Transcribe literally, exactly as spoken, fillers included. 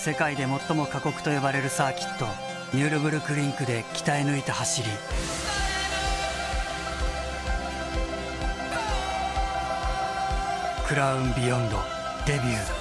世界で最も過酷と呼ばれるサーキットニュールブルクリンクで鍛え抜いた走り。クラウンビヨンドデビュー。